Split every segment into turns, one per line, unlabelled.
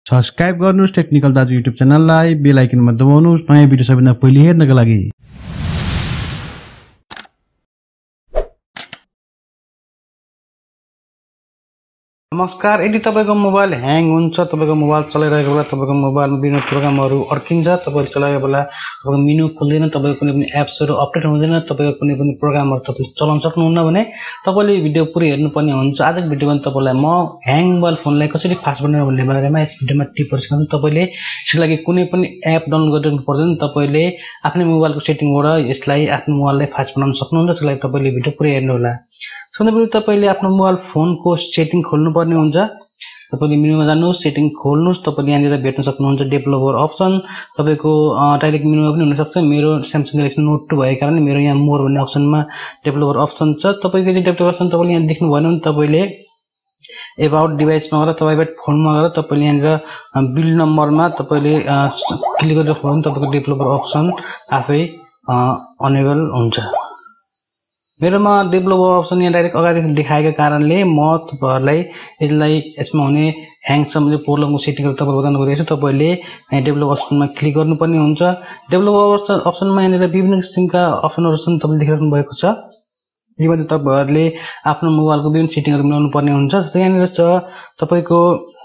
Subscribe गर्नुस् technical दाजु YouTube च्यानललाई, बेल आइकनमा दबाउनुस् नयाँ भिडियो सबैभन्दा पहिले हेर्नका लागि। नमस्कार, यदि तपाईको मोबाइल ह्याङ हुन्छ, तपाईको मोबाइल चलाइरहेको बेला तपाईको मोबाइलमा विभिन्न प्रोग्रामहरु अड्किन्छ, तपाईले चलाएको बेला तपाईको मेनु खुल्दैन, तपाईको कुनै पनि एप्सहरु अपडेट हुँदैन, तपाईको कुनै पनि प्रोग्रामहरु तपाईले चलाउन सक्नुहुन्न भने तपाईले भिडियो पुरै हेर्नुपर्ने हुन्छ। आजको भिडियोमा तपाईलाई म ह्याङ मोबाइल फोनलाई कसरी फास्ट बनाउने भन्ने बारेमा यस भिडियोमा टिपहरु सिकाउँछु। तपाईले यसको लागि कुनै पनि एप डाउनलोड गर्नु पर्दैन, तपाईले आफ्नो मोबाइलको सेटिङबाट यसलाई आफ्नो मोबाइललाई फास्ट बनाउन सक्नुहुन्छ। त्यसको लागि तपाईले भिडियो पुरै हेर्नु होला। सबैभन्दा पहिले तपाईले आफ्नो मोबाइल फोनको सेटिङ खोल्नु पर्ने हुन्छ। तपाईले मेनुमा जानुस्, सेटिङ खोल्नुस्, तपाईले यहाँनिर भेट्न सक्नुहुन्छ डेभलपर अप्सन। तपाईको डाइरेक्ट मेनुमा पनि हुन सक्छ। मेरो स्यामसङ ग्यालेक्सी नोट 2 भएको कारणले मेरो यहाँ मोर भन्ने अप्सनमा डेभलपर अप्सन छ। तपाईको यदि डेभलपर अप्सन तपाईले यहाँ देख्नु भएन भने तपाईले एबाउट डिभाइसमा गएर तपाईको फोनमा गएर तपाईले यहाँनिर बिल्ड नम्बरमा तपाईले क्लिक गरेर खोल्नु, तपाईको डेभलपर अप्सन आफै अनेबल हुन्छ। मेरोमा डेभलपर अप्सन यहाँ डाइरेक्ट अगाडि देखाएको कारणले म तपाईहरुलाई यसमा हुने ह्याङ सम्बन्धी प्रब्लमको सेटिङहरु तपाईहरुलाई बताउन गइरहेछु। तपाईले यहाँ डेभलपर अप्सनमा क्लिक गर्नुपर्ने हुन्छ। डेभलपर अप्सनमा यहाँनिर विभिन्न किसिमका अप्सनहरु छन्, तपाईले देखिराख्नु भएको छ। यीमध्ये तपाईहरुले आफ्नो मोबाइलको विभिन्न सेटिङहरु मिलाउनु पर्ने हुन्छ। जस्तै यहाँनिर छ तपाईको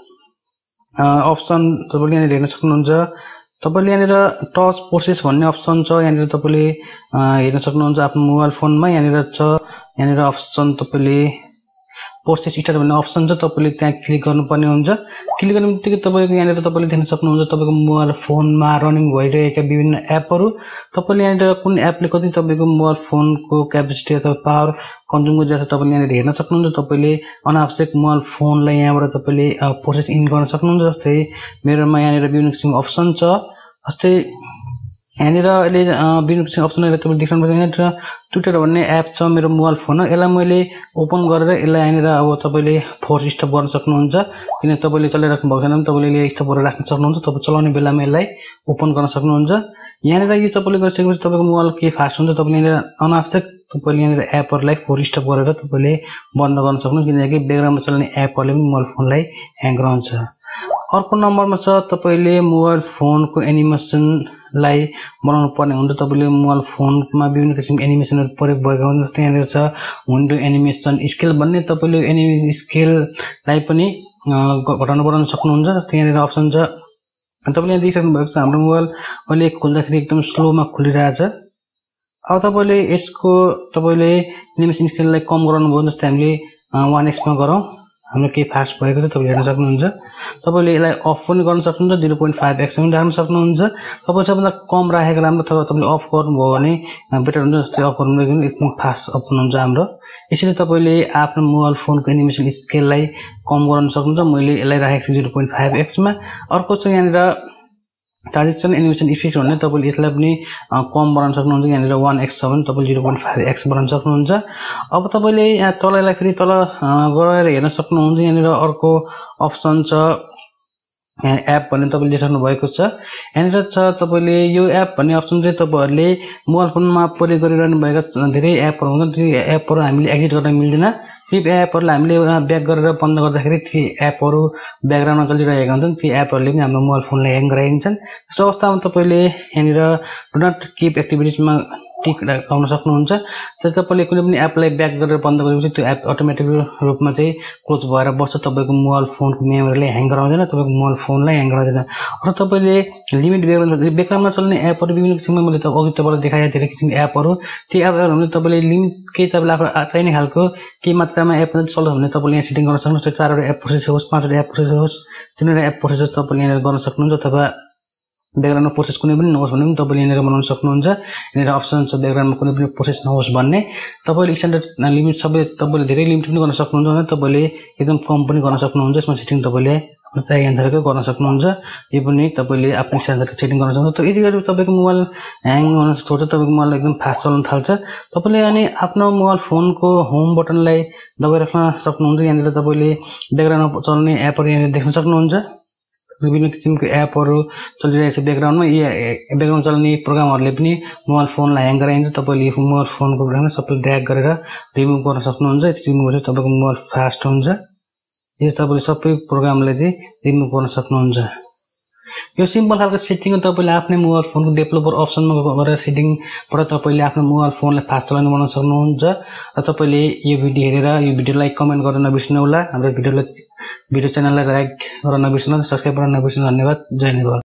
अप्सन, तपाईले यहाँ हेर्न सक्नुहुन्छ। तपाईले यहाँनिर टच प्रोसेस भन्ने अप्सन छ, यहाँनिर तपाईले हेर्न सक्नुहुन्छ आफ्नो मोबाइल फोनमा। यहाँनिर छ यहाँनिर अप्सन तपाईले प्रोसेस स्टार्ट भन्ने अप्सन छ, तपाईले त्यहाँ क्लिक गर्नुपर्ने हुन्छ। क्लिक गर्नेबित्तिकै तपाईको यहाँनिर तपाईले देख्न सक्नुहुन्छ तपाईको मोबाइल फोनमा रनिङ भइरहेका विभिन्न एपहरु। तपाईले यहाँनिर कुन एपले कति तपाईको मोबाइल फोनको क्यापेसिटी अथवा पावर कन्ज्युम गरिरहेको छ तपाईले यहाँनिर हेर्न सक्नुहुन्छ। तपाईले अनावश्यक मोबाइल फोनलाई यहाँबाट तपाईले प्रोसेस इन गर्न सक्नुहुन्छ। जस्तै मेरोमा यहाँनिर विभिन्न किसिमको अप्सन छ। जस्तै यहाँनिर अहिले विभिन्न किसिमको अप्सनहरु तपाईले देख्नुहुन्छ। यहाँनिर ट्विटर भन्ने एप छ मेरो मोबाइल फोनमा, यसलाई मैले ओपन गरेर यसलाई यहाँनिर अब तपाईले फोर्स स्टप गर्न सक्नुहुन्छ। किन तपाईले चलाइराख्नु भएको छैन भने तपाईले यसलाई स्टप गरेर राख्न सक्नुहुन्छ। तपाईले चलाउने बेलामा यसलाई ओपन गर्न सक्नुहुन्छ। यहाँनिर यो तपाईले गरिसकेपछि तपाईको मोबाइल के फास्ट हुन्छ। तपाईले यहाँनिर अनावश्यक तपाईले यहाँनिर एपहरुलाई फोर्स स्टप गरेर तपाईले बन्द गर्न सक्नुहुन्छ, किनकि ब्याकग्राउन्डमा चल्ने एपहरुले पनि मोबाइल फोनलाई ह्याङ गराउँछ। अर्को नम्बरमा छ तपाईले मोबाइल फोनको एनिमेसनलाई बनाउनु पर्ने हुन्छ। तपाईले मोबाइल फोनमा विभिन्न किसिमको एनिमेसनहरु प्रयोग भएको हुन्छ। जस्तै यहाँनिर छ विन्डो एनिमेसन स्केल भन्ने, तपाईले एनिमेसन स्केललाई पनि घटाउन बढाउन सक्नुहुन्छ। जस्तै यहाँनिर अप्सन छ, तपाईले यहाँ देखिराख्नु भएको छ हाम्रो मोबाइल अहिले खोल्दाखेरि एकदम स्लोमा खुलिरहेछ। अब तपाईले यसको तपाईले एनिमेसन स्केललाई कम गराउनु भयो। जस्तै हामीले 1x मा गरौँ, हाम्रो के फास्ट भएको छ तपाईले हेर्न सक्नुहुन्छ। तपाईले यसलाई अफ पनि गर्न सक्नुहुन्छ, 0.5x पनि राख्न सक्नुहुन्छ। तपाईले सबभन्दा कम राखेको राम्रो, अथवा तपाईले अफ गर्नुभयो भने बेटर हुन्छ। जस्तै अफ गर्नुभयो भने एकदम फास्ट ओपन हुन्छ हाम्रो। यसरी तपाईले आफ्नो मोबाइल फोनको एनिमेसन स्केललाई कम गराउन सक्नुहुन्छ। मैले यसलाई राखेको छु 0.5x मा। अर्को छ यहाँनिर ट्रान्जिसन एनिमेसन इफेक्ट भन्ने, तपाईले यसलाई पनि कम बनाउन सक्नुहुन्छ। यहाँनिर 1x छ भने तपाईले 0.5x बनाउन सक्नुहुन्छ। अब तपाईले यहाँ तललाई फेरि तल गएर हेर्न सक्नुहुन्छ। यहाँनिर अर्को अप्सन छ एप भन्ने, तपाईले देख्नु भएको छ। यहाँनिर छ तपाईले यो एप भन्ने अप्सन चाहिँ तपाईहरुले मोबाइल फोनमा प्रयोग गरिरहनु भएका धेरै एपहरु हुन्छन्। ती एपहरु हामीले एक्जिट गर्न मिल्दैन। ती एपहरुलाई हामीले ब्याक गरेर बन्द गर्दाखेरि ती एपहरु ब्याकग्राउन्डमा चलिरहेका हुन्छन्। ती एपहरुले पनि हाम्रो मोबाइल फोनलाई ह्याङ गराइदिन्छन्। यस्तो अवस्थामा तपाईले यहाँनिर डु नट कीप एक्टिभिटिजमा टिक लगाउन सक्नुहुन्छ। जस्तै तपाईले कुनै पनि एपलाई ब्याक गरेर बन्द गरेपछि त्यो एप अटोमेटिक रूपमा चाहिँ क्लोज भएर बस्छ। तपाईको मोबाइल फोनको मेमोरीलाई ह्याङ गराउँदैन, तपाईको मोबाइल फोनलाई ह्याङ गराउँदैन। अथवा तपाईले लिमिट ब्याकग्राउन्डमा चल्ने एपहरु विभिन्न किसिमका, मैले अघि तपाईलाई देखाए धेरै किसिमका एपहरु, ती एपहरुले तपाईले लिमिट केही तपाईले आफ्नो चाहिने खालको केही मात्रामा एप चल्छ भने तपाईले यहाँ सेटिङ गर्न सक्नुहुन्छ। 4 वटा एप प्रोसेस होस्, 5 वटा एप प्रोसेस होस्, 3 वटा एप प्रोसेस तपाईले यहाँ गर्न सक्नुहुन्छ। अथवा ब्याकग्राउन्डमा प्रोसेस कुनै पनि नहोस् भने पनि तपाईले यहाँ बनाउन सक्नुहुन्छ। यहाँनिर अप्सन छ ब्याकग्राउन्डमा कुनै पनि प्रोसेस नहोस् भन्ने। तपाईले स्ट्यान्डर्ड लिमिट सबै तपाईले धेरै लिमिट पनि गर्न सक्नुहुन्छ भने तपाईले एकदम कम पनि गर्न सक्नुहुन्छ। यसमा सेटिङ तपाईले आफ्नो चाहिए अनुसारको गर्न सक्नुहुन्छ। यो पनि तपाईले आफ्नो इच्छा अनुसारको सेटिङ गर्न सक्नुहुन्छ। यदि गरी तपाईको मोबाइल ह्याङ हुन छोड्छ, तपाईको मोबाइल एकदम फास्ट चल्न थाल्छ, तपाईले अनि आफ्नो मोबाइल फोनको होम बटनलाई दबाइराख्न सक्नुहुन्छ। यहाँनिर तपाईले ब्याकग्राउन्डमा चल्ने एपहरु यहाँ देख्न सक्नुहुन्छ। विभिन्न किसिमको एपहरु चलिरहेको छ ब्याकग्राउन्डमा। यी ब्याकग्राउन्ड चल्ने प्रोग्रामहरुले पनि मोबाइल फोनलाई ह्याङ गराइन्छ। तपाईले मोबाइल फोनको प्रोग्राम सबै ड्र्याग गरेर रिमुभ गर्न सक्नुहुन्छ। यसरी रिमुभ गरेर तपाईको मोबाइल फास्ट हुन्छ। यो तपाईले सबै प्रोग्रामले चाहिँ रिमुभ गर्न सक्नुहुन्छ। यो सिम्पल खालको सेटिङ हो। तपाईले आफ्नै मोबाइल फोनको डेभलपर अप्सनमा गएर सेटिङबाट तपाईले आफ्नो मोबाइल फोनलाई फास्ट चलाउने बनाउन सक्नुहुन्छ। र तपाईले यो भिडियो हेरेर यो भिडियोलाई कमेन्ट गर्न नबिर्सनु होला। हाम्रो भिडियो च्यानललाई लाइक गर्न नबिर्सनु, सब्स्क्राइब गर्न नबिर्सनु। धन्यवाद। जय नेपाल।